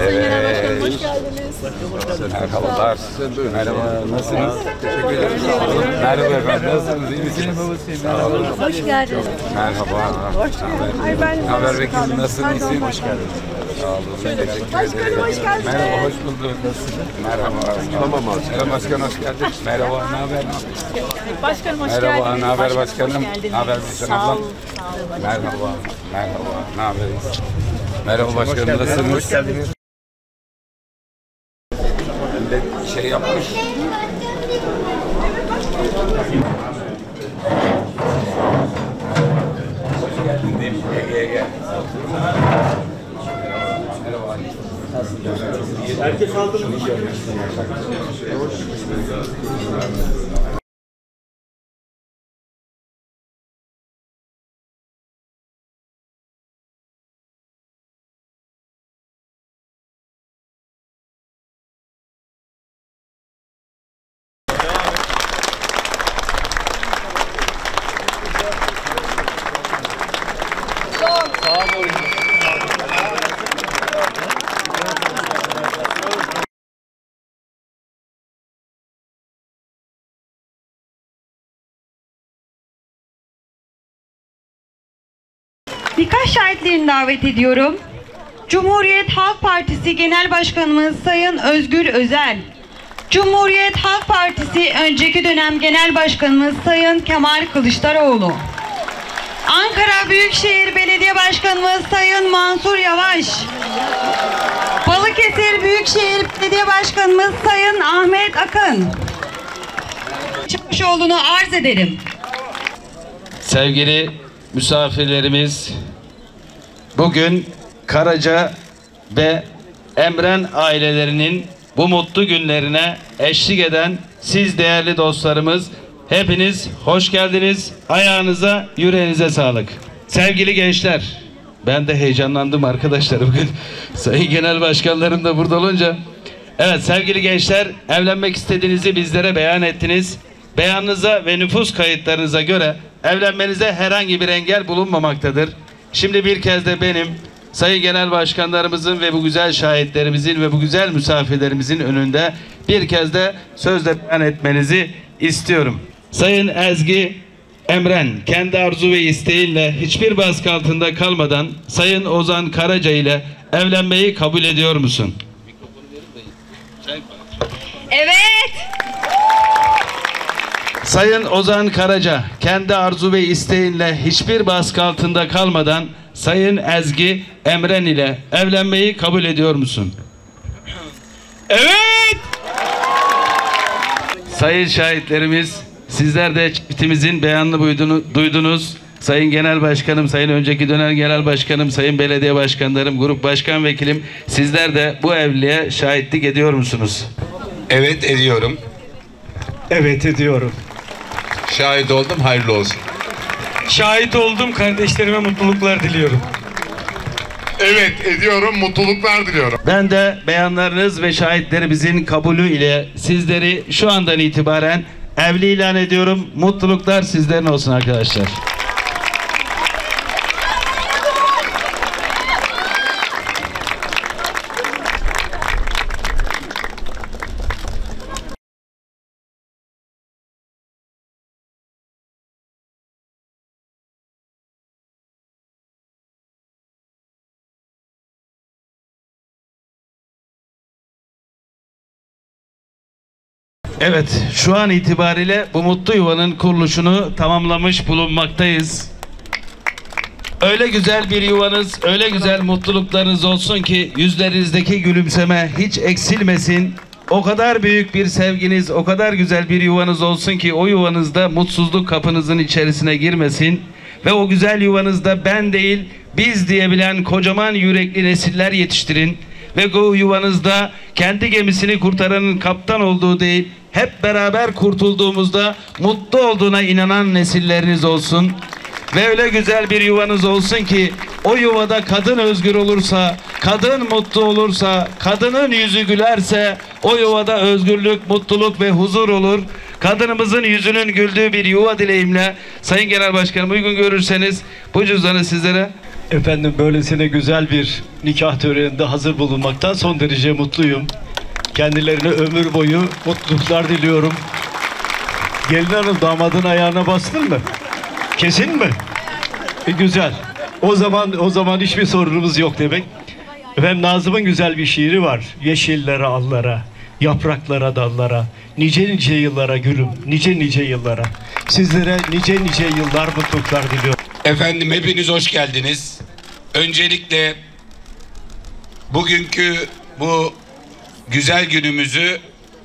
Başkanım hoş geldiniz. Merhabalar. Merhaba. Nasılsınız? Teşekkür ederim. Merhaba efendim. Nasılsınız? İyi misiniz? Hoş geldiniz. Merhaba. Ne haber vekilim? Nasılsın? İyisin? Hoş geldiniz. Sağ olun. Teşekkür ederim. Hoş geldiniz. Merhaba. Hoş bulduk. Nasılsınız? Merhaba. Tamam abi. Selam başkan hoş geldin. Merhaba. Ne haber? Başkanım hoş geldiniz. Merhaba. Ne haber başkanım? Ne haber Gülşen ablam? Sağ olun. Merhaba. Merhaba. Ne haberiz? Merhaba başkanım. Nasılsınız? Hoş geldiniz. Şey yapmış. Hoş geldin değil mi? Gel. Merhaba. Herkes aldı mı? Birkaç şahitlerini davet ediyorum. Cumhuriyet Halk Partisi Genel Başkanımız Sayın Özgür Özel, Cumhuriyet Halk Partisi önceki dönem Genel Başkanımız Sayın Kemal Kılıçdaroğlu, Ankara Büyükşehir Belediye Başkanımız Sayın Mansur Yavaş, Balıkesir Büyükşehir Belediye Başkanımız Sayın Ahmet Akın. Çavuşoğlu'nu arz ederim. Sevgili misafirlerimiz, bugün Karaca ve Emren ailelerinin bu mutlu günlerine eşlik eden siz değerli dostlarımız, hepiniz hoş geldiniz. Ayağınıza, yüreğinize sağlık. Sevgili gençler, ben de heyecanlandım arkadaşlar bugün. Sayın Genel Başkanlarım da burada olunca. Evet sevgili gençler, evlenmek istediğinizi bizlere beyan ettiniz. Beyanınıza ve nüfus kayıtlarınıza göre evlenmenize herhangi bir engel bulunmamaktadır. Şimdi bir kez de benim Sayın Genel Başkanlarımızın ve bu güzel şahitlerimizin ve bu güzel misafirlerimizin önünde bir kez de sözle beyan etmenizi istiyorum. Sayın Ezgi Emren kendi arzu ve isteğiyle hiçbir baskı altında kalmadan Sayın Ozan Karaca ile evlenmeyi kabul ediyor musun? Evet. Sayın Ozan Karaca kendi arzu ve isteğinle hiçbir baskı altında kalmadan Sayın Ezgi Emren ile evlenmeyi kabul ediyor musun? Evet. Sayın şahitlerimiz, sizler de çiftimizin beyanını duydunuz. Sayın Genel Başkanım, Sayın önceki dönem Genel Başkanım, Sayın Belediye Başkanlarım, Grup Başkan Vekilim, sizler de bu evliliğe şahitlik ediyor musunuz? Evet ediyorum. Evet ediyorum. Şahit oldum. Hayırlı olsun. Şahit oldum, kardeşlerime mutluluklar diliyorum. Evet ediyorum, mutluluklar diliyorum. Ben de beyanlarınız ve şahitlerimizin kabulü ile sizleri şu andan itibaren evli ilan ediyorum. Mutluluklar sizlerin olsun arkadaşlar. Evet, şu an itibariyle bu mutlu yuvanın kuruluşunu tamamlamış bulunmaktayız. Öyle güzel bir yuvanız, öyle güzel mutluluklarınız olsun ki yüzlerinizdeki gülümseme hiç eksilmesin. O kadar büyük bir sevginiz, o kadar güzel bir yuvanız olsun ki o yuvanızda mutsuzluk kapınızın içerisine girmesin. Ve o güzel yuvanızda ben değil, biz diyebilen kocaman yürekli nesiller yetiştirin. Ve bu yuvanızda kendi gemisini kurtaranın kaptan olduğu değil, hep beraber kurtulduğumuzda mutlu olduğuna inanan nesilleriniz olsun. Ve öyle güzel bir yuvanız olsun ki o yuvada kadın özgür olursa, kadın mutlu olursa, kadının yüzü gülerse o yuvada özgürlük, mutluluk ve huzur olur. Kadınımızın yüzünün güldüğü bir yuva dileğimle Sayın Genel Başkanım uygun görürseniz bu cüzdanı sizlere Efendim, böylesine güzel bir nikah töreninde hazır bulunmaktan son derece mutluyum. Kendilerine ömür boyu mutluluklar diliyorum. Gelin hanım, damadın ayağına bastın mı? Kesin mi? Güzel. O zaman hiçbir sorunumuz yok demek. Efendim, Nazım'ın güzel bir şiiri var. Yeşillere, allara, yapraklara, dallara, nice nice yıllara gülüm, nice nice yıllara. Sizlere nice nice yıllar mutluluklar diliyorum. Efendim, hepiniz hoş geldiniz. Öncelikle bugünkü bu güzel günümüzü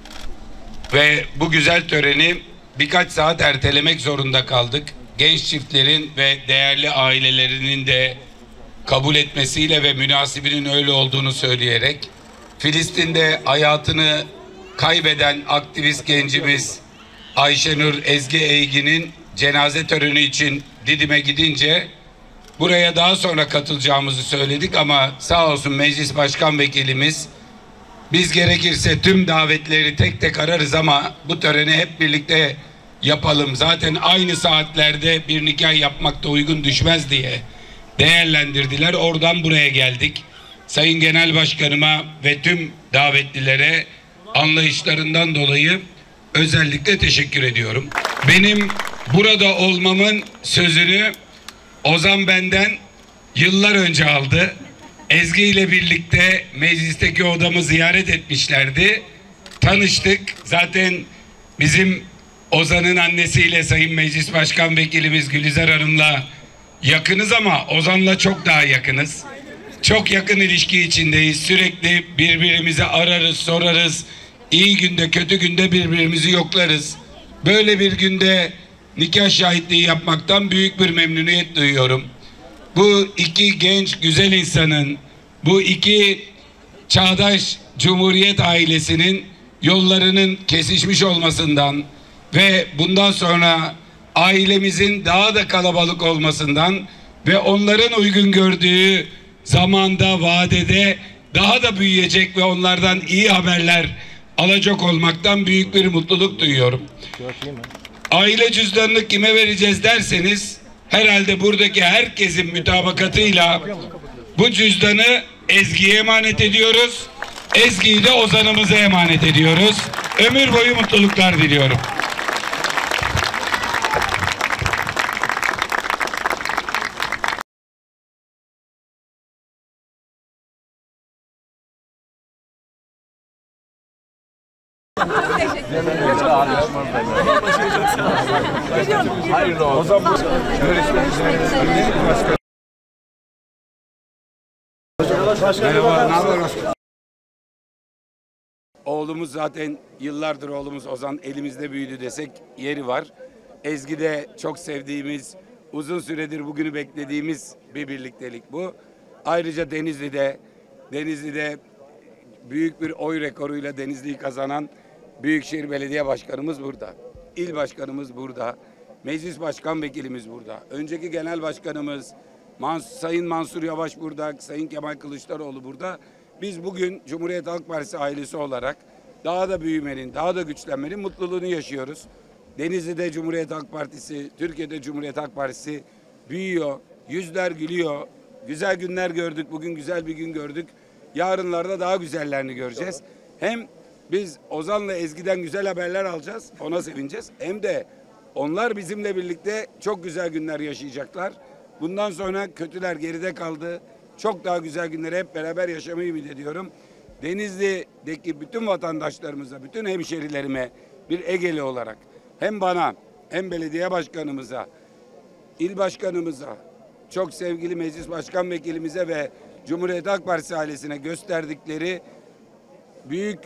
ve bu güzel töreni birkaç saat ertelemek zorunda kaldık. Genç çiftlerin ve değerli ailelerinin de kabul etmesiyle ve münasibinin öyle olduğunu söyleyerek, Filistin'de hayatını kaybeden aktivist gencimiz Ayşenur Ezgi Eygin'in cenaze töreni için Didim'e gidince buraya daha sonra katılacağımızı söyledik ama sağ olsun Meclis Başkan Vekilimiz, biz gerekirse tüm davetleri tek tek ararız ama bu töreni hep birlikte yapalım, zaten aynı saatlerde bir nikah yapmak da uygun düşmez diye değerlendirdiler. Oradan buraya geldik. Sayın Genel Başkanıma ve tüm davetlilere anlayışlarından dolayı özellikle teşekkür ediyorum. Benim burada olmamın sözünü Ozan benden yıllar önce aldı. Ezgi ile birlikte meclisteki odamı ziyaret etmişlerdi. Tanıştık. Zaten bizim Ozan'ın annesiyle Sayın Meclis Başkan Vekilimiz Gülizar Hanım'la yakınız ama Ozan'la çok daha yakınız. Çok yakın ilişki içindeyiz. Sürekli birbirimizi ararız, sorarız. İyi günde, kötü günde birbirimizi yoklarız. Böyle bir günde nikah şahitliği yapmaktan büyük bir memnuniyet duyuyorum. Bu iki genç, güzel insanın, bu iki çağdaş Cumhuriyet ailesinin yollarının kesişmiş olmasından ve bundan sonra ailemizin daha da kalabalık olmasından ve onların uygun gördüğü zamanda, vadede daha da büyüyecek ve onlardan iyi haberler alacak olmaktan büyük bir mutluluk duyuyorum. Aile cüzdanını kime vereceğiz derseniz, herhalde buradaki herkesin mütabakatıyla bu cüzdanı Ezgi'ye emanet ediyoruz. Ezgi'yi de Ozan'ımıza emanet ediyoruz. Ömür boyu mutluluklar diliyorum. Hayırlı olsun. Görüşmek üzere. Merhaba, ne haber başkanım? Oğlumuz zaten yıllardır oğlumuz Ozan elimizde büyüdü desek yeri var. Ezgi de çok sevdiğimiz, uzun süredir bugünü beklediğimiz bir birliktelik bu. Ayrıca Denizli'de büyük bir oy rekoruyla Denizli'yi kazanan Büyükşehir Belediye Başkanımız burada. İl Başkanımız burada. Meclis Başkan Vekilimiz burada. Önceki Genel Başkanımız Sayın Mansur Yavaş burada. Sayın Kemal Kılıçdaroğlu burada. Biz bugün Cumhuriyet Halk Partisi ailesi olarak daha da büyümenin, daha da güçlenmenin mutluluğunu yaşıyoruz. Denizli'de Cumhuriyet Halk Partisi, Türkiye'de Cumhuriyet Halk Partisi büyüyor. Yüzler gülüyor. Güzel günler gördük. Bugün güzel bir gün gördük. Yarınlarda daha güzellerini göreceğiz. Hem biz Ozan'la Ezgi'den güzel haberler alacağız. Ona sevineceğiz. Hem de onlar bizimle birlikte çok güzel günler yaşayacaklar. Bundan sonra kötüler geride kaldı. Çok daha güzel günleri hep beraber yaşamayı ümit ediyorum. Denizli'deki bütün vatandaşlarımıza, bütün hemşerilerime bir Egeli olarak hem bana hem belediye başkanımıza, il başkanımıza, çok sevgili meclis başkan vekilimize ve Cumhuriyet Halk Partisi ailesine gösterdikleri büyük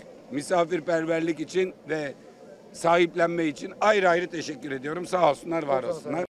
misafirperverlik için ve sahiplenme için ayrı ayrı teşekkür ediyorum. Sağ olsunlar, var olsunlar.